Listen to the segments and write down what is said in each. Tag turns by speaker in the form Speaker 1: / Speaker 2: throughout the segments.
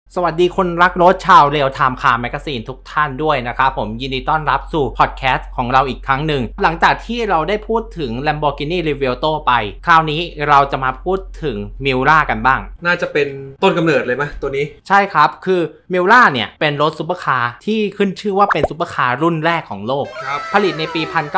Speaker 1: สวัสดีคนรักรถชาวเรียลไทม์คาร์แมกซีนทุกท่านด้วยนะครับผมยินดีต้อนรับสู่พอดแคสต์ของเราอีกครั้งหนึ่งหลังจากที่เราได้พูดถึง Lamborghini Revuelto ไปคราวนี้เราจะมาพูดถึง Miura กันบ้าง
Speaker 2: น่าจะเป็นต้นกำเนิดเลยไหมตัวนี้
Speaker 1: ใช่ครับคือ Miura เนี่ยเป็นรถซุปเปอร์คาร์ที่ขึ้นชื่อว่าเป็นซุปเปอร์คาร์รุ่นแรกของโลกผลิตในปี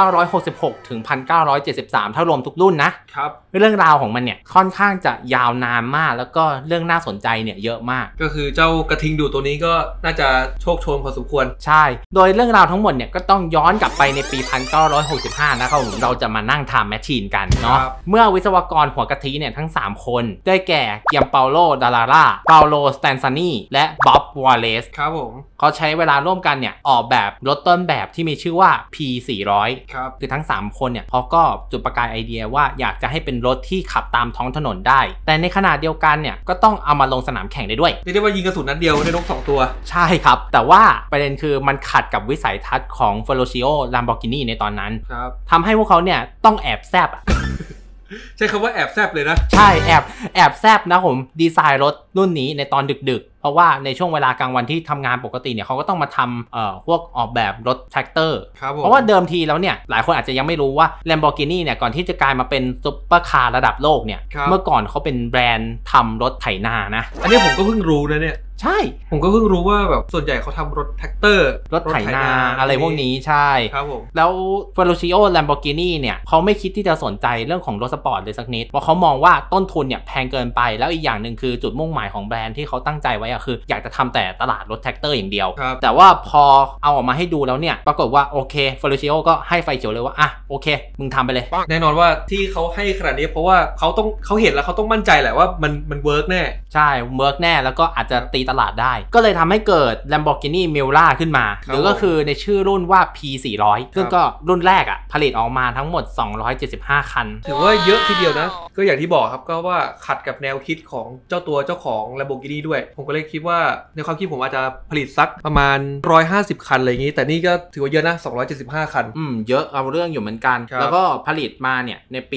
Speaker 1: 1966 ถึง 1973 ถ้ารวมทุกรุ่นนะครับเรื่องราวของมันเนี่ยค่อนข้างจะยาวนานมากแล้วก็เรื่องน่าสนใจเนี่ยเยอะมาก
Speaker 2: ก็คือเจ้ากระทิงดูตัวนี้ก็น่าจะโชคโชนพอสมควร
Speaker 1: ใช่โดยเรื่องราวทั้งหมดเนี่ยก็ต้องย้อนกลับไปในปี 1965 นะครับเราจะมานั่งทำแมชชีนกันเนาะเมื่อวิศวกรหัวกะทิเนี่ยทั้ง3คนได้แก่เกียมเปาโลดาลาร่าเปาโลสแตนซานีและบ๊อบวอลเลซ
Speaker 2: ครับผม
Speaker 1: เขาใช้เวลาร่วมกันเนี่ยออกแบบรถต้นแบบที่มีชื่อว่า P400
Speaker 2: ครับ
Speaker 1: คือทั้ง3คนเนี่ยเขาก็จุดประกายไอเดียว่าอยากจะให้เป็นรถที่ขับตามท้องถนนได้แต่ในขณะเดียวกันเนี่ยก็ต้องเอามาลงสนามแข่งได้ด้วย
Speaker 2: เรียกได้ว่ายิงกระสุนนัดเดียวได้นก2ตัว
Speaker 1: ใช่ครับแต่ว่าประเด็นคือมันขัดกับวิสัยทัศน์ของ Ferruccio Lamborghini ในตอนนั้นทำให้พวกเขาเนี่ยต้องแอบแซบ
Speaker 2: ใช้คำว่าแอบแซบเลยนะ
Speaker 1: ใช่แอบแซบนะผมดีไซน์รถรุ่นนี้ในตอนดึกเพราะว่าในช่วงเวลากลางวันที่ทำงานปกติเนี่ยเขาก็ต้องมาทำพวกออกแบบรถแทรกเตอร์เพราะว่าเดิมทีแล้วเนี่ยหลายคนอาจจะยังไม่รู้ว่า Lamborghini เนี่ยก่อนที่จะกลายมาเป็นซุปเปอร์คาร์ระดับโลกเนี่ยเมื่อก่อนเขาเป็นแบรนด์ทำรถไถนานะ
Speaker 2: อันนี้ผมก็เพิ่งรู้นะเนี่ย
Speaker 1: ใช่
Speaker 2: ผมก็เพิ่งรู้ว่าแบบส่วนใหญ่เขาทำรถแท็กเตอร์
Speaker 1: รถไถนาอะไรพวกนี้ใช่
Speaker 2: ครับผม
Speaker 1: แล้ว Ferruccio Lamborghini เนี่ยเขาไม่คิดที่จะสนใจเรื่องของรถสปอร์ตเลยสักนิดเพราะเขามองว่าต้นทุนเนี่ยแพงเกินไปแล้วอีกอย่างหนึ่งคือจุดมุ่งหมายของแบรนด์ที่เขาตั้งใจไว้อะคืออยากจะทำแต่ตลาดรถแท็กเตอร์อย่างเดียวแต่ว่าพอเอาออกมาให้ดูแล้วเนี่ยปรากฏว่าโอเค Ferruccio ก็ให้ไฟเขียวเลยว่าอ่ะโอเคมึงทำไปเลย
Speaker 2: แน่นอนว่าที่เขาให้ขนาดนี้เพราะว่าเขาเห็นแล้วเขาต้องมั่นใจแหละว่ามันเวิร์กแน่
Speaker 1: ใช่เวิร์กแน่แล้วก็อาจจะตีตลาดได้ก็เลยทำให้เกิด Lamborghini Miura ขึ้นมาหรือก็คือในชื่อรุ่นว่า P400 ซึ่งก็รุ่นแรกอ่ะผลิตออกมาทั้งหมด275คัน
Speaker 2: ถือว่าเยอะทีเดียวนะก็อย่างที่บอกครับก็ว่าขัดกับแนวคิดของเจ้าของ Lamborghini ด้วยผมก็เลยคิดว่าในความคิดผมอาจจะผลิตสักประมาณ150คันอะไรอย่างงี้แต่นี่ก็ถือว่าเยอะนะ275คัน
Speaker 1: เยอะเอาเรื่องอยู่เหมือนกันแล้วก็ผลิตมาเนี่ยในปี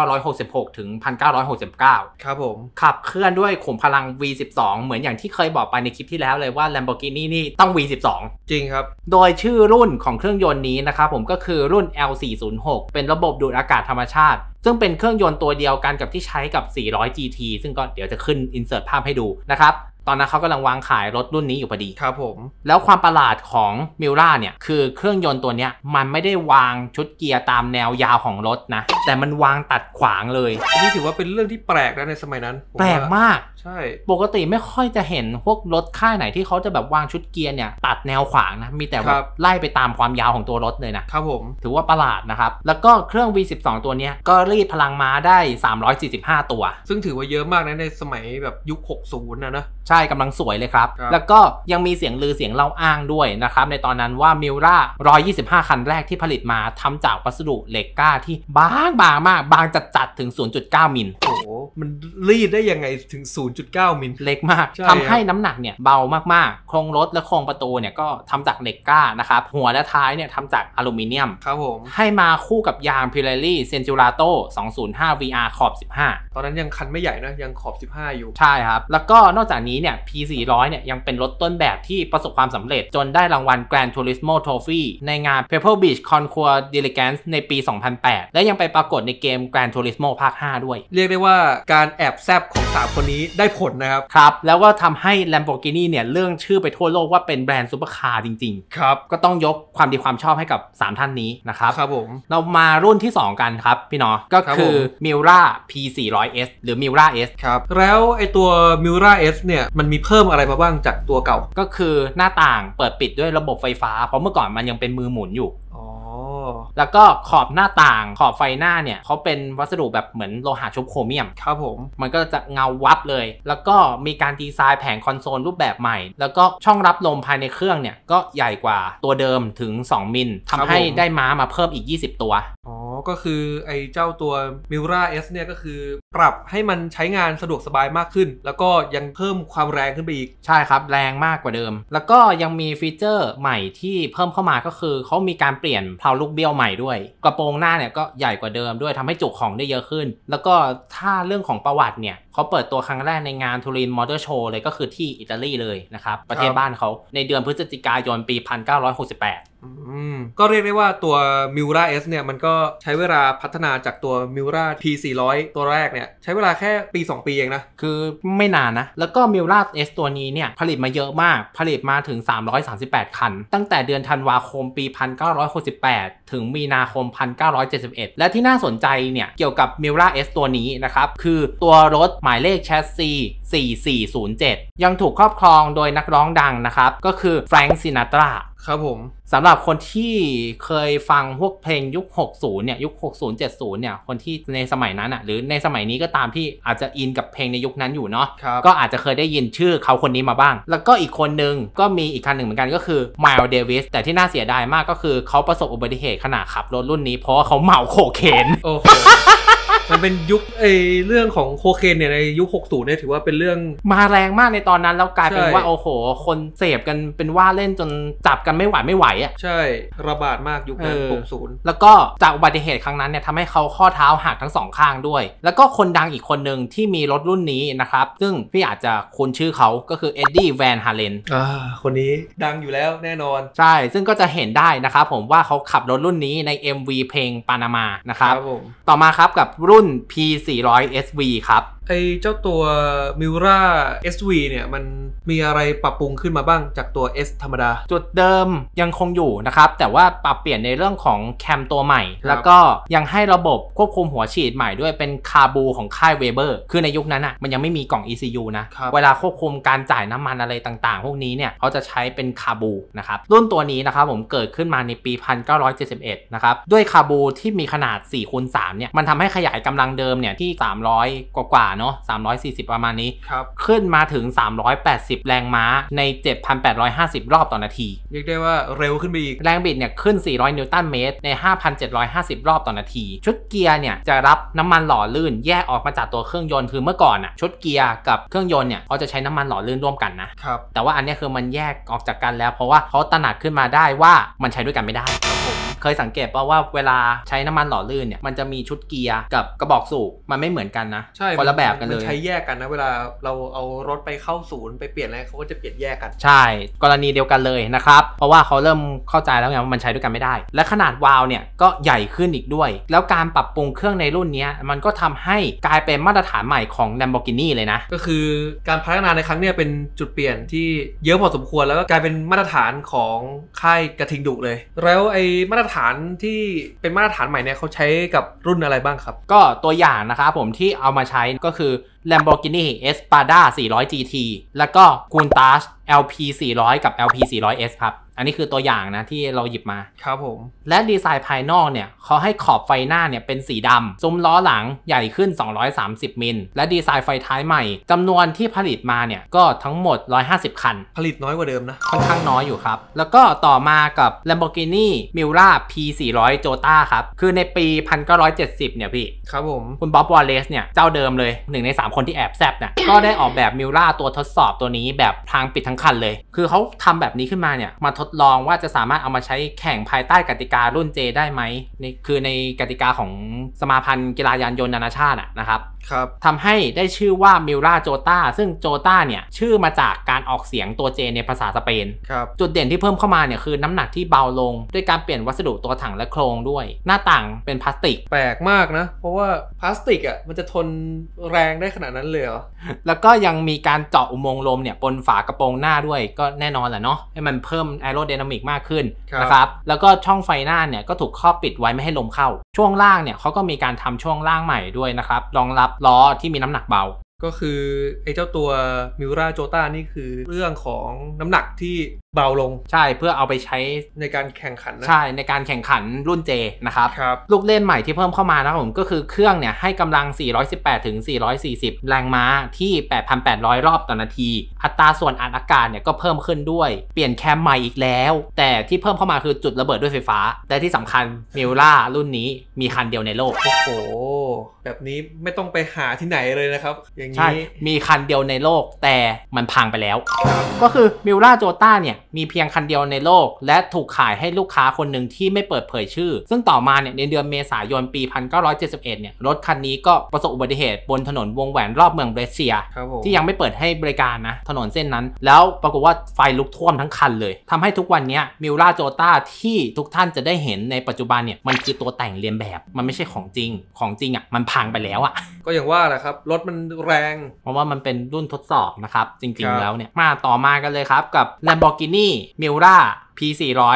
Speaker 1: 1966ถึง1969
Speaker 2: ครับผม
Speaker 1: ขับเคลื่อนด้วยขุมพลัง V12 เหมือนอย่างที่เคยบอกไปในคลิปที่แล้วเลยว่า Lamborghini นี่ต้อง V12
Speaker 2: จริงครับ
Speaker 1: โดยชื่อรุ่นของเครื่องยนต์นี้นะครับผมก็คือรุ่น L406 เป็นระบบดูดอากาศธรรมชาติซึ่งเป็นเครื่องยนต์ตัวเดียวกันกับที่ใช้กับ400 GT ซึ่งก็เดี๋ยวจะขึ้น insert ภาพให้ดูนะครับตอนนั้นเขากำลังวางขายรถรุ่นนี้อยู่พอดี
Speaker 2: ครับผม
Speaker 1: แล้วความประหลาดของ Miura เนี่ยคือเครื่องยนต์ตัวเนี้ยมันไม่ได้วางชุดเกียร์ตามแนวยาวของรถนะแต่มันวางตัดขวางเลย
Speaker 2: นี่ถือว่าเป็นเรื่องที่แปลกนะในสมัยนั้น
Speaker 1: แปลกมาก
Speaker 2: ใช่
Speaker 1: ปกติไม่ค่อยจะเห็นพวกรถค่ายไหนที่เขาจะแบบวางชุดเกียร์เนี่ยตัดแนวขวางนะมีแต่แบบไล่ไปตามความยาวของตัวรถเลยนะครับ
Speaker 2: ผม
Speaker 1: ถือว่าประหลาดนะครับแล้วก็เครื่อง V12 ตัวเนี้ยก็รีดพลังม้าได้345ตัว
Speaker 2: ซึ่งถือว่าเยอะมากนะในสมัยแบบยุค60นะ
Speaker 1: ใช่กำลังสวยเลยครับแล้วก็ยังมีเสียงลือเสียงเล่าอ้างด้วยนะครับในตอนนั้นว่า Miura 125คันแรกที่ผลิตมาทำจากวัสดุเหล็กกล้าที่บางมากบางจัดถึง 0.9 มิล
Speaker 2: โอ้โหมันรีดได้ยังไงถึง 0.9 มิล
Speaker 1: เล็กมากทำให้น้ำหนักเนี่ยเบามากๆโครงรถและโครงประตูเนี่ยก็ทำจากเหล็กกล้านะครับหัวและท้ายเนี่ยทำจากอลูมิเนียม
Speaker 2: ครับผม
Speaker 1: ให้มาคู่กับยาง Pirelli Cinturato 205 VR ขอบ 15
Speaker 2: ตอนนั้นยังคันไม่ใหญ่นะยังขอบ15อยู่
Speaker 1: ใช่ครับแล้วก็นอกจากนี้เนี่ย P400 เนี่ยยังเป็นรถต้นแบบที่ประสบความสำเร็จจนได้รางวัล Gran Turismo Trophy ในงาน Pebble Beach Concours d'Elegance ในปี 2008 และยังไปปรากฏในเกม Gran Turismo ภาค 5 ด้วย
Speaker 2: เรียกได้ว่าการแอบแซบของ3คนนี้ได้ผลนะครับ
Speaker 1: ครับแล้วก็ทำให้ Lamborghini เนี่ยเรื่องชื่อไปทั่วโลกว่าเป็นแบรนด์ซุปเปอร์คาร์จริง
Speaker 2: ๆครับ
Speaker 1: ก็ต้องยกความดีความชอบให้กับ3ท่านนี้นะครับ
Speaker 2: ครับผม
Speaker 1: เรามารุ่นที่2กันครับพี่น้องก็คือ Miura P400S หรือ Miura S
Speaker 2: ครับแล้วไอตัว Miura S เนี่ยมันมีเพิ่มอะไรมาบ้างจากตัวเก่า
Speaker 1: ก็คือหน้าต่างเปิดปิดด้วยระบบไฟฟ้าเพราะเมื่อก่อนมันยังเป็นมือหมุนอยู่แล้วก็ขอบหน้าต่างขอบไฟหน้าเนี่ยเขาเป็นวัสดุแบบเหมือนโลหะชุบโครเมียม
Speaker 2: ครับผม
Speaker 1: มันก็จะเงาวับเลยแล้วก็มีการดีไซน์แผงคอนโซลรูปแบบใหม่แล้วก็ช่องรับลมภายในเครื่องเนี่ยก็ใหญ่กว่าตัวเดิมถึง2มิลทำให้ได้ม้ามาเพิ่มอีก20ตัว
Speaker 2: ก็คือไอ้เจ้าตัว Miura S เนี่ยก็คือปรับให้มันใช้งานสะดวกสบายมากขึ้นแล้วก็ยังเพิ่มความแรงขึ้นไปอีก
Speaker 1: ใช่ครับแรงมากกว่าเดิมแล้วก็ยังมีฟีเจอร์ใหม่ที่เพิ่มเข้ามาก็คือเขามีการเปลี่ยนเพลาลูกเบี้ยวใหม่ด้วยกระโปรงหน้าเนี่ยก็ใหญ่กว่าเดิมด้วยทำให้จุของได้เยอะขึ้นแล้วก็ถ้าเรื่องของประวัติเนี่ยเขาเปิดตัวครั้งแรกในงานทูรินมอเตอร์โชว์เลยก็คือที่อิตาลีเลยนะครับประเทศบ้านเขาในเดือนพฤศจิกายนปี 1968
Speaker 2: ก็เรียกได้ว่าตัว Miura S เนี่ยมันก็ใช้เวลาพัฒนาจากตัว Miura P400 ตัวแรกเนี่ยใช้เวลาแค่ปี 2 ปีเองนะ
Speaker 1: คือไม่นานนะแล้วก็ Miura S ตัวนี้เนี่ยผลิตมาเยอะมากผลิตมาถึง338คันตั้งแต่เดือนธันวาคมปี 1968ถึงมีนาคม 1971และที่น่าสนใจเนี่ยเกี่ยวกับ Miura S ตัวนี้นะครับคือตัวรถหมายเลขแชสซี4407ยังถูกครอบครองโดยนักร้องดังนะครับก็คือแฟรงค์ซินาตรา
Speaker 2: ครับผม
Speaker 1: สำหรับคนที่เคยฟังพวกเพลงยุค60เนี่ยยุค60 70เนี่ยคนที่ในสมัยนั้นอ่ะหรือในสมัยนี้ก็ตามที่อาจจะอินกับเพลงในยุคนั้นอยู่เนาะก็อาจจะเคยได้ยินชื่อเขาคนนี้มาบ้างแล้วก็อีกคนนึงก็มีอีกคันหนึ่งเหมือนกันก็คือไมล์เดวิสแต่ที่น่าเสียดายมากก็คือเขาประสบอุบัติเหตุขณะขับรถรุ่นนี้เพราะว่าเขาเมาโคเคน
Speaker 2: โอ้มันเป็นยุคเรื่องของโคเคนเนี่ยในยุค60เนี่ยถือว่าเป็นเรื่อง
Speaker 1: มาแรงมากในตอนนั้นแล้วกลายเป็นว่าโอ้โหคนเสพกันเป็นว่าเล่นจนจับกันไม่ไหวอ่ะ
Speaker 2: ใช่ระบาดมากยุคนั้น60
Speaker 1: แล้วก็จากอุบัติเหตุครั้งนั้นเนี่ยทำให้เขาข้อเท้าหักทั้งสองข้างด้วยแล้วก็คนดังอีกคนหนึ่งที่มีรถรุ่นนี้นะครับซึ่งพี่อาจจะคุ้นชื่อเขาก็คือเอ็ดดี้แวนฮาเลน
Speaker 2: คนนี้ดังอยู่แล้วแน่นอน
Speaker 1: ใช่ซึ่งก็จะเห็นได้นะครับผมว่าเขาขับรถรุ่นนี้ใน MV เพลงปานามานะครับต่อมาครับกับรุ่น P400 SV ครับ
Speaker 2: เจ้าตัว Miura SV เนี่ยมันมีอะไรปรับปรุงขึ้นมาบ้างจากตัว S ธรรมดา
Speaker 1: จุดเดิมยังคงอยู่นะครับแต่ว่าปรับเปลี่ยนในเรื่องของแคมตัวใหม่แล้วก็ยังให้ระบบควบคุมหัวฉีดใหม่ด้วยเป็นคาบูของค่าย Weber คือในยุคนั้นอ่ะมันยังไม่มีกล่อง ECU นะเวลาควบคุมการจ่ายน้ำมันอะไรต่างๆพวกนี้เนี่ยเขาจะใช้เป็นคาบูนะครับรุ่นตัวนี้นะครับผมเกิดขึ้นมาในปี 1971นะครับด้วยคาบูที่มีขนาด 4x3 เนี่ยมันทำให้ขยายกำลังเดิมเนี่ยที่300กว่าเนาะ340ประมาณนี้ขึ้นมาถึง380แรงม้าใน 7,850 รอบต่อนาที
Speaker 2: เรียกได้ว่าเร็วขึ้นไปอีก
Speaker 1: แรงบิดเนี่ยขึ้น400นิวตันเมตรใน 5,750 รอบต่อนาทีชุดเกียร์เนี่ยจะรับน้ำมันหล่อลื่นแยกออกมาจากตัวเครื่องยนต์คือเมื่อก่อนอ่ะชุดเกียร์กับเครื่องยนต์เนี่ยเขาจะใช้น้ำมันหล่อลื่นร่วมกันนะครับแต่ว่าอันนี้คือมันแยกออกจากกันแล้วเพราะว่าเขาตระหนักขึ้นมาได้ว่ามันใช้ด้วยกันไม่ได้เคยสังเกตป่ะว่าเวลาใช้น้ำมันหล่อลื่นเนี่ยมันจะมีชุดเกียร์กับกระบอกสูบมันไม่เหมือนกันนะคนละแบบกันเลย
Speaker 2: มันใช้แยกกันนะเวลาเราเอารถไปเข้าศูนย์ไปเปลี่ยนอะไรเขาก็จะเปลี่ยนแยกกัน
Speaker 1: ใช่กรณีเดียวกันเลยนะครับเพราะว่าเขาเริ่มเข้าใจแล้วไงว่ามันใช้ด้วยกันไม่ได้และขนาดวาล์วเนี่ยก็ใหญ่ขึ้นอีกด้วยแล้วการปรับปรุงเครื่องในรุ่นนี้มันก็ทำให้กลายเป็นมาตรฐานใหม่ของ Lamborghini เลยนะ
Speaker 2: ก็คือการพัฒนาในครั้งนี้เป็นจุดเปลี่ยนที่เยอะพอสมควรแล้วก็กลายเป็นมาตรฐานของค่ายกระทิงดุเลยแล้วมาตรฐานที่เป็นมาตรฐานใหม่เนี่ยเขาใช้กับรุ่นอะไรบ้างครับ
Speaker 1: ก็ตัวอย่างนะครับผมที่เอามาใช้ก็คือ Lamborghini Espada 400 GT แล้วก็ Countach LP 400 กับ LP 400S ครับอันนี้คือตัวอย่างนะที่เราหยิบมา
Speaker 2: ครับผม
Speaker 1: และดีไซน์ภายนอกเนี่ยเขาให้ขอบไฟหน้าเนี่ยเป็นสีดำซุ้มล้อหลังใหญ่ขึ้น230มิลและดีไซน์ไฟท้ายใหม่จำนวนที่ผลิตมาเนี่ยก็ทั้งหมด150คัน
Speaker 2: ผลิตน้อยกว่าเดิมนะ
Speaker 1: ค่อนข้างน้อยอยู่ครับแล้วก็ต่อมากับ Lamborghini Miura P400 Jota ครับคือในปี 1970เนี่ยพี่
Speaker 2: ครับผม
Speaker 1: คุณบ๊อบวอลเลซเนี่ยเจ้าเดิมเลย1ใน3คนที่แอบแซบเนี่ยก็ได้ออกแบบ Miura ตัวทดสอบตัวนี้แบบทางปิดทั้งคันเลยคือเขาทำแบบนี้ขึ้นมาเนี่ยมาทดลองว่าจะสามารถเอามาใช้แข่งภายใต้กติการุ่น J ได้ไหมนี่คือในกติกาของสมาพันธ์กีฬายานยนต์นานาชาตินะครับทำให้ได้ชื่อว่า Miura Jota ซึ่ง Jota เนี่ยชื่อมาจากการออกเสียงตัว J ในภาษาสเปนจุดเด่นที่เพิ่มเข้ามาเนี่ยคือน้ำหนักที่เบาลงด้วยการเปลี่ยนวัสดุตัวถังและโครงด้วยหน้าต่างเป็นพลาสติก
Speaker 2: แปลกมากนะเพราะว่าพลาสติกอ่ะมันจะทนแรงได้ขนาดนั้นเลยเหรอ
Speaker 1: แล้วก็ยังมีการเจาะอุโมงค์ลมเนี่ยบนฝากระโปรงหน้าด้วยก็แน่นอนแหละเนาะให้มันเพิ่มแอโรไดนามิกมากขึ้นนะครับแล้วก็ช่องไฟหน้าเนี่ยก็ถูกครอบปิดไว้ไม่ให้ลมเข้าช่วงล่างเนี่ยเขาก็มีการทำช่วงล่างใหม่ด้วยนะครับรองรับล้อที่มีน้ำหนักเบา
Speaker 2: ก็คือเจ้าตัว Miura Jota นี่คือเรื่องของน้ำหนักที่เบาลง
Speaker 1: ใช่เพื่อเอาไปใช้
Speaker 2: ในการแข่งขันนะ
Speaker 1: ใช่ในการแข่งขันรุ่น J นะครับลูกเล่นใหม่ที่เพิ่มเข้ามานะครับผมก็คือเครื่องเนี่ยให้กำลัง418ถึง440แรงม้าที่ 8,800 รอบต่อนาทีอัตราส่วนอัดอากาศเนี่ยก็เพิ่มขึ้นด้วยเปลี่ยนแคมใหม่อีกแล้วแต่ที่เพิ่มเข้ามาคือจุดระเบิดด้วยไฟฟ้าแต่ที่สำคัญ Miura รุ่นนี้มีคันเดียวในโลก
Speaker 2: โอ้โหแบบนี้ไม่ต้องไปหาที่ไหนเลยนะครับอย่างอย่าง
Speaker 1: นี้ใช่มีคันเดียวในโลกแต่มันพังไปแล้วก็คือมิวราโจต้าเนี่ยมีเพียงคันเดียวในโลกและถูกขายให้ลูกค้าคนหนึ่งที่ไม่เปิดเผยชื่อซึ่งต่อมาเนี่ยในเดือนเมษายนปี 1971 เนี่ยรถคันนี้ก็ประสบอุบัติเหตุบนถนนวงแหวนรอบเมืองเบรเซียที่ยังไม่เปิดให้บริการนะถนนเส้นนั้นแล้วปรากฏว่าไฟลุกท่วมทั้งคันเลยทำให้ทุกวันนี้มิวราโจต้าที่ทุกท่านจะได้เห็นในปัจจุบันเนี่ยมันคือตัวแต่งเลียนแบบมันไม่ใช่ของจริงอ่ะมันพังไปแล้วอ่ะ
Speaker 2: ก็อย่างว่าแหละครับรถมันแรง
Speaker 1: เพราะว่ามันเป็นรุ่นทดสอบนะครับจริงๆแล้วเนี่ยมาต่อมากันเลยครับกับ Lamborghini Miura P400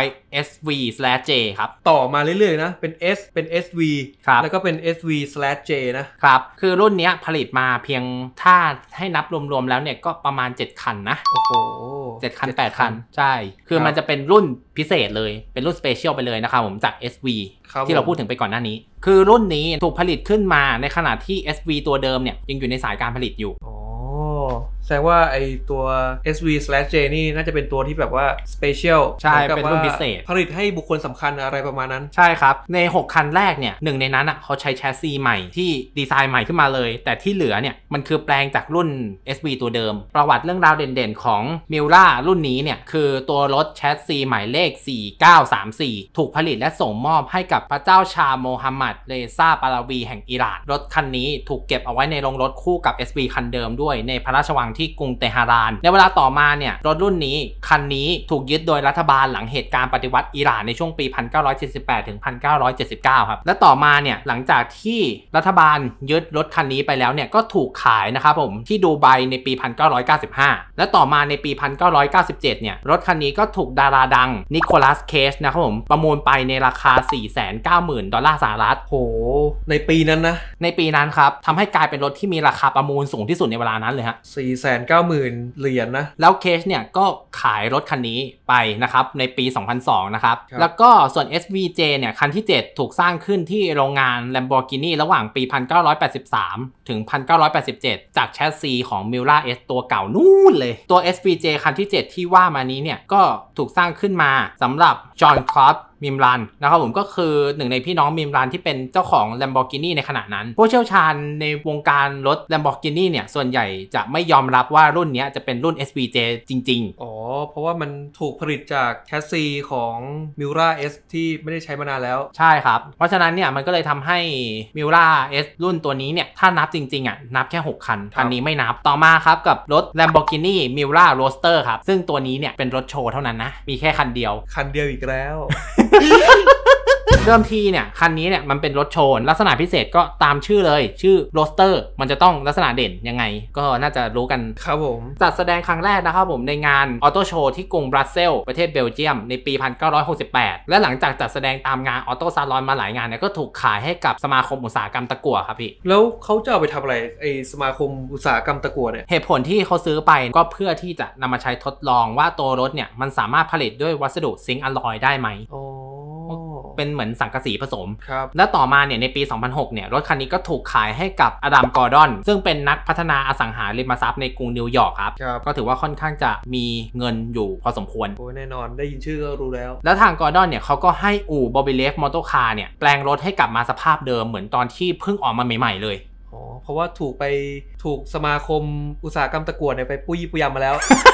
Speaker 1: SV/J ครับ
Speaker 2: ต่อมาเรื่อยๆนะเป็น S เป็น SV แล้วก็เป็น SV/J
Speaker 1: นะครับคือรุ่นนี้ผลิตมาเพียงถ้าให้นับรวมๆแล้วเนี่ยก็ประมาณ7คันนะ
Speaker 2: โอ้โห
Speaker 1: 7คัน8คันใช่คือมันจะเป็นรุ่นพิเศษเลยเป็นรุ่นสเปเชียลไปเลยนะครับผมจาก SV ที่เราพูดถึงไปก่อนหน้านี้คือรุ่นนี้ถูกผลิตขึ้นมาในขณะที่ SV ตัวเดิมเนี่ยยังอยู่ในสายการผลิตอยู่
Speaker 2: แสดงว่าไอตัว SV/J นี่น่าจะเป็นตัวที่แบบว่า Special
Speaker 1: ใช่เป็นรุ่นพิเศษ
Speaker 2: ผลิตให้บุคคลสำคัญอะไรประมาณนั้น
Speaker 1: ใช่ครับใน6คันแรกเนี่ยหนึ่งในนั้นเขาใช้แชสซีใหม่ที่ดีไซน์ใหม่ขึ้นมาเลยแต่ที่เหลือเนี่ยมันคือแปลงจากรุ่น SV ตัวเดิมประวัติเรื่องราวเด่นๆของ Miura รุ่นนี้เนี่ยคือตัวรถแชสซีหมายเลข4934ถูกผลิตและส่งมอบให้กับพระเจ้าชาโมฮัมหมัดเรซาปาลาวีแห่งอิหร่านรถคันนี้ถูกเก็บเอาไว้ในโรงรถคู่กับ SV คันเดิมด้วยในพระราชวังที่กรุงเตหะรานในเวลาต่อมาเนี่ยรถรุ่นนี้คันนี้ถูกยึดโดยรัฐบาลหลังเหตุการณ์ปฏิวัติอิหร่านในช่วงปี 1978 ถึง 1979 ครับและต่อมาเนี่ยหลังจากที่รัฐบาลยึดรถคันนี้ไปแล้วเนี่ยก็ถูกขายนะครับผมที่ดูไบในปี 1995 และต่อมาในปี 1997 เนี่ยรถคันนี้ก็ถูกดาราดังนิโคลัสเคจนะครับผมประมูลไปในราคา 490,000 ดอลลาร์สหรัฐ
Speaker 2: โหในปีนั้นนะ
Speaker 1: ในปีนั้นครับทำให้กลายเป็นรถที่มีราคาประมูลสูงที่สุดในเวลานั้นเลยฮะ
Speaker 2: 490,000 เหรียญนะ
Speaker 1: แล้วเคจเนี่ยก็ขายรถคันนี้ไปนะครับในปี 2002 นะครับแล้วก็ส่วน SVJ เนี่ยคันที่ 7 ถูกสร้างขึ้นที่โรงงาน Lamborghini ระหว่างปี 1983 ถึง 1987 จากแชสซีของ Miura S ตัวเก่านู่นเลยตัว SVJ คันที่ 7 ที่ว่ามานี้เนี่ยก็ถูกสร้างขึ้นมาสำหรับจอห์นคลอปมิมรันนะครับผมก็คือหนึ่งในพี่น้องมิมรันที่เป็นเจ้าของ Lamborghini ในขณะนั้นผู้เชี่ยวชาญในวงการรถ Lamborghini เนี่ยส่วนใหญ่จะไม่ยอมรับว่ารุ่นนี้จะเป็นรุ่น SVJ จริงๆ
Speaker 2: อ๋อเพราะว่ามันถูกผลิตจากแชสซีของ Miura S ที่ไม่ได้ใช้มานานแล้ว
Speaker 1: ใช่ครับเพราะฉะนั้นเนี่ยมันก็เลยทำให้ Miura S รุ่นตัวนี้เนี่ยถ้านับจริงๆนับแค่6คันคันนี้ไม่นับต่อมาครับกับรถ Lamborghini Miura Roadster ครับซึ่งตัวนี้เนี่ยเป็นรถโชว์เท่านั้นนะมีแค่คันเดียว
Speaker 2: อีกแล้ว
Speaker 1: เริ่มทีเนี่ยคันนี้เนี่ยมันเป็นรถโชว์ลักษณะพิเศษก็ตามชื่อเลยชื่อโรสเตอร์มันจะต้องลักษณะเด่นยังไงก็น่าจะรู้กัน
Speaker 2: ครับผม
Speaker 1: จัดแสดงครั้งแรกนะครับผมในงานออโต้โชว์ที่กรุงบรัสเซลส์ประเทศเบลเยียมในปี 1968 และหลังจากจัดแสดงตามงานออโต้ซาลอนมาหลายงานเนี่ยก็ถูกขายให้กับสมาคมอุตสาหกรรมตะกั่วครับพี่
Speaker 2: แล้วเขาจะเอาไปทำอะไรไอสมาคมอุตสาหกรรมตะกั่วเนี่ย
Speaker 1: เหตุผลที่เขาซื้อไปก็เพื่อที่จะนำมาใช้ทดลองว่าตัวรถเนี่ยมันสามารถผลิตด้วยวัสดุซิงค์อลลอยได้ไหมเป็นเหมือนสังกะสีผสมและต่อมาเนี่ยในปี 2006 เนี่ยรถคันนี้ก็ถูกขายให้กับอดัมกอร์ดอนซึ่งเป็นนักพัฒนาอสังหาริมทรัพย์ในกรุงนิวยอร์กครับก็ถือว่าค่อนข้างจะมีเงินอยู่พอสมควร
Speaker 2: โอ้แน่นอนได้ยินชื่อก็รู้
Speaker 1: แล้วทางกอร์ดอนเนี่ยเขาก็ให้อู่บอบบี้เลฟมอเตอร์คาร์เนี่ยแปลงรถให้กลับมาสภาพเดิมเหมือนตอนที่เพิ่งออกมาใหม่ๆเลย
Speaker 2: เพราะว่าถูกสมาคมอุตสาหกรรมตะกั่วเนี่ยไปปุยปุยยำมาแล้ว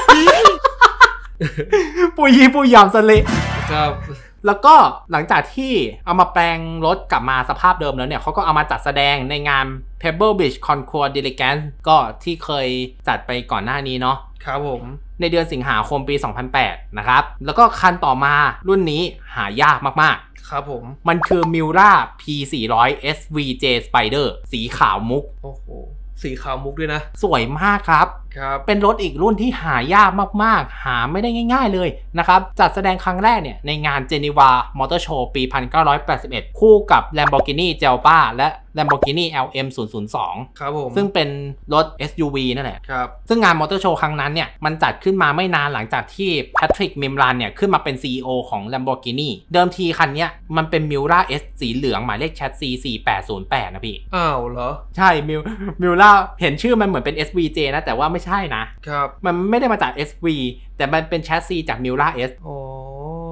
Speaker 1: ปุยปุยยำซะเลย
Speaker 2: ครับ
Speaker 1: แล้วก็หลังจากที่เอามาแปลงรถกลับมาสภาพเดิมแล้วเนี่ยเขาก็เอามาจัดแสดงในงาน Pebble Beach Concours d'Elegance ก็ที่เคยจัดไปก่อนหน้านี้เนาะ
Speaker 2: ครับผม
Speaker 1: ในเดือนสิงหาคมปี 2008 นะครับแล้วก็คันต่อมารุ่นนี้หายากมาก
Speaker 2: ๆครับผม
Speaker 1: มันคือ Miura P400 SVJ Spider สีขาวมุก
Speaker 2: โอ้โหสีขาวมุกด้วยนะ
Speaker 1: สวยมากครับเป็นรถอีกรุ่นที่หายากมากๆหาไม่ได้ง่ายๆเลยนะครับจัดแสดงครั้งแรกเนี่ยในงาน Geneva Motor Show ปี 1981 คู่กับ Lamborghini Gelba และ Lamborghini LM002
Speaker 2: ครับผม
Speaker 1: ซึ่งเป็นรถ SUV นั่นแหละ
Speaker 2: ครับ
Speaker 1: ซึ่งงาน Motor Show ครั้งนั้นเนี่ยมันจัดขึ้นมาไม่นานหลังจากที่ Patrick Mimran เนี่ยขึ้นมาเป็น CEO ของ Lamborghini เดิมทีคันนี้มันเป็น Miura S สีเหลืองหมายเลขแชสซี4808นะพี่
Speaker 2: อ้าวเหรอ
Speaker 1: ใช่ Miura เห็นชื่อมันเหมือนเป็น SVJ นะแต่ว่าไม่ใช่นะครับมันไม่ได้มาจาก SV แต่มันเป็นแชสซีจาก Miura S
Speaker 2: อ๋อ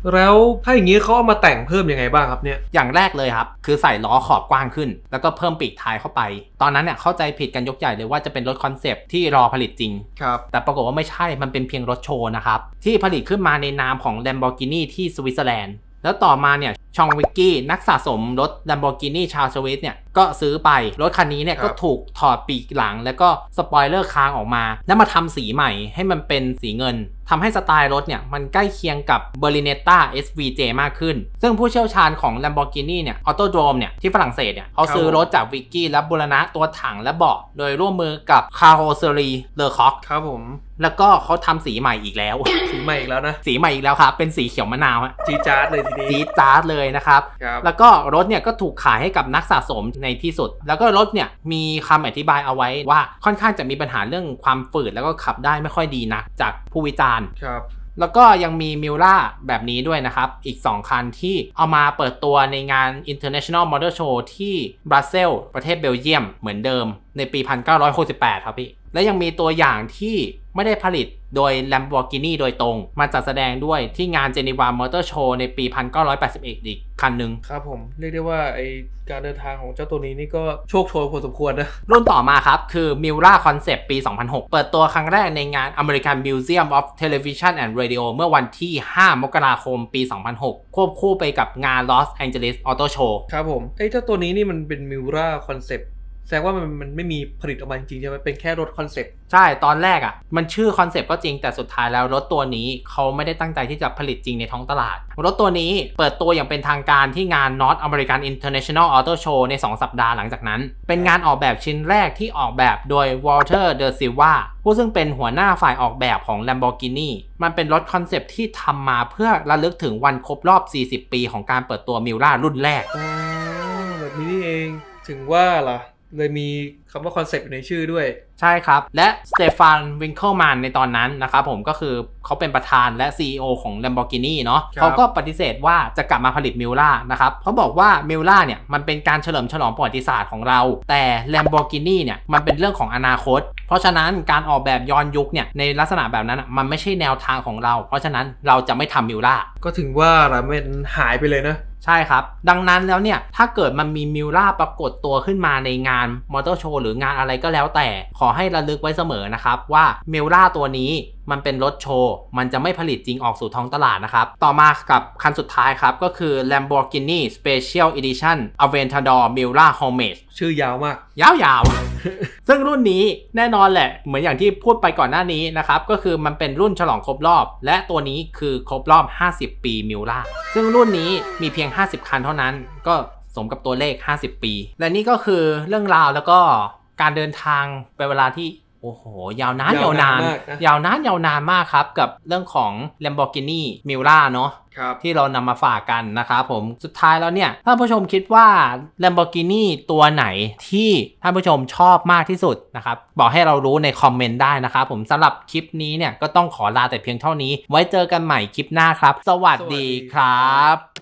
Speaker 2: แล้วถ้าอย่างนี้เขาเอามาแต่งเพิ่มยังไงบ้างครับเนี่ย
Speaker 1: อย่างแรกเลยครับคือใส่ล้อขอบกว้างขึ้นแล้วก็เพิ่มปีกท้ายเข้าไปตอนนั้นเนี่ยเข้าใจผิดกันยกใหญ่เลยว่าจะเป็นรถคอนเซปต์ที่รอผลิตจริง
Speaker 2: ครับ
Speaker 1: แต่ปรากฏว่าไม่ใช่มันเป็นเพียงรถโชว์นะครับที่ผลิตขึ้นมาในนามของ Lamborghini ที่สวิตเซอร์แลนด์แล้วต่อมาเนี่ยชองวิกกี้นักสะสมรถ Lamborghini ชาวสวิสเนี่ยก็ซื้อไปรถคันนี้เนี่ยก็ถูกถอดปีกหลังแล้วก็สปอยเลอร์คางออกมาแล้วมาทำสีใหม่ให้มันเป็นสีเงินทำให้สไตล์รถเนี่ยมันใกล้เคียงกับ Berlinetta SVJ มากขึ้นซึ่งผู้เชี่ยวชาญของ Lamborghini เนี่ย Autodrome เนี่ยที่ฝรั่งเศสเนี่ยเขาซื้อรถจากวิกกี้และบูรณะตัวถังและเบาะโดยร่วมมือกับ Carrosserie Leclerc
Speaker 2: ครับผม
Speaker 1: แล้วก็เขาทำสีใหม่อีกแล้ว
Speaker 2: สีใหม่อีกแล้วนะ
Speaker 1: สีใหม่อีกแล้วครับเป็นสีเขียวมะนาวฮะ
Speaker 2: จี๊ดจ๊าดเลยทีนี้
Speaker 1: จี๊ดจ๊าดเลยนะครับแล้วก็รถเนี่ยก็ถูกขายให้กับนักสะสมในที่สุดแล้วก็รถเนี่ยมีคำอธิบายเอาไว้ว่าค่อนข้างจะมีปัญหาเรื่องความฝืดแล้วก็ขับได้ไม่ค่อยดีนักจากผู้วิจารณ์แล้วก็ยังมีมิลล่าแบบนี้ด้วยนะครับอีก2คันที่เอามาเปิดตัวในงาน International Motor Show ที่บรัสเซลส์ประเทศเบลเยียมเหมือนเดิมในปี 1968 ครับพี่และยังมีตัวอย่างที่ไม่ได้ผลิตโดย Lamborghini โดยตรงมาจัดแสดงด้วยที่งาน Geneva Motor Show ในปี 1981 อีกคันหนึ่ง
Speaker 2: ครับผมเรียกได้ว่าไอการเดินทางของเจ้าตัวนี้นี่ก็โชคโชนพอสมควรนะ
Speaker 1: รุ่นต่อมาครับคือ Miura Concept ปี 2006 เปิดตัวครั้งแรกในงาน American Museum of Television and Radio เมื่อวันที่ 5 มกราคมปี 2006 ควบคู่ไปกับงาน Los Angeles Auto Show
Speaker 2: ครับผมไอเจ้าตัวนี้นี่มันเป็น Miura Conceptแสดงว่ามันไม่มีผลิตออกมาจริงๆใช่ไหมเป็นแค่รถคอนเซปต์
Speaker 1: ใช่ตอนแรกมันชื่อคอนเซปต์ก็จริงแต่สุดท้ายแล้วรถตัวนี้เขาไม่ได้ตั้งใจที่จะผลิตจริงในท้องตลาดรถตัวนี้เปิดตัวอย่างเป็นทางการที่งาน North American International Auto Show ใน2สัปดาห์หลังจากนั้นเป็นงานออกแบบชิ้นแรกที่ออกแบบโดย Walter de Silva ผู้ซึ่งเป็นหัวหน้าฝ่ายออกแบบของ Lamborghini มันเป็นรถคอนเซปต์ที่ทำมาเพื่อระลึกถึงวันครบรอบ40 ปีของการเปิดตัว Miura รุ่นแรก
Speaker 2: แบบนี้นี่เองถึงว่าล่ะเลยมีคำว่าคอนเซปต์ในชื่อด้วย
Speaker 1: ใช่ครับและสเตฟานวิงเคิลแมนในตอนนั้นนะครับผมก็คือเขาเป็นประธานและ CEO ของ Lamborghini เนาะเขาก็ปฏิเสธว่าจะกลับมาผลิตมิลล่านะครับเขาบอกว่ามิลล่าเนี่ยมันเป็นการเฉลิมฉลองประวัติศาสตร์ของเราแต่ Lamborghini เนี่ยมันเป็นเรื่องของอนาคตเพราะฉะนั้นการออกแบบย้อนยุคเนี่ยในลักษณะแบบนั้นมันไม่ใช่แนวทางของเราเพราะฉะนั้นเราจะไม่ทำมิลล่า
Speaker 2: ก็ถึงว่าละมันหายไปเลยนะ
Speaker 1: ใช่ครับดังนั้นแล้วเนี่ยถ้าเกิดมันมีมิลล่าปรากฏตัวขึ้นมาในงานมอเตอร์โชว์หรืองานอะไรก็แล้วแต่ขอให้ระลึกไว้เสมอนะครับว่ามิลล่าตัวนี้มันเป็นรถโชว์มันจะไม่ผลิตจริงออกสู่ท้องตลาดนะครับต่อมากับคันสุดท้ายครับก็คือ Lamborghini Special Edition Aventador Miura Homage
Speaker 2: ชื่อยาวมาก
Speaker 1: ยาวๆ ซึ่งรุ่นนี้แน่นอนแหละเหมือนอย่างที่พูดไปก่อนหน้านี้นะครับก็คือมันเป็นรุ่นฉลองครบรอบและตัวนี้คือครบรอบ50 ปีมิลล่าซึ่งรุ่นนี้มีเพียง50 คันเท่านั้นก็สมกับตัวเลข50 ปีและนี่ก็คือเรื่องราวแล้วก็การเดินทางเป็นเวลาที่โอ้โหยาวนานมากครับกับเรื่องของ Lamborghini Miura เนาะที่เรานำมาฝากกันนะครับผมสุดท้ายแล้วเนี่ยท่านผู้ชมคิดว่า Lamborghini ตัวไหนที่ท่านผู้ชมชอบมากที่สุดนะครับบอกให้เรารู้ในคอมเมนต์ได้นะครับผมสำหรับคลิปนี้เนี่ยก็ต้องขอลาแต่เพียงเท่านี้ไว้เจอกันใหม่คลิปหน้าครับสวัสดีครับ